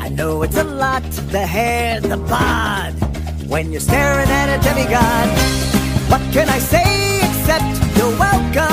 know it's a lot, the hair, the bod, when you're staring at a demigod. What can I say except you're welcome?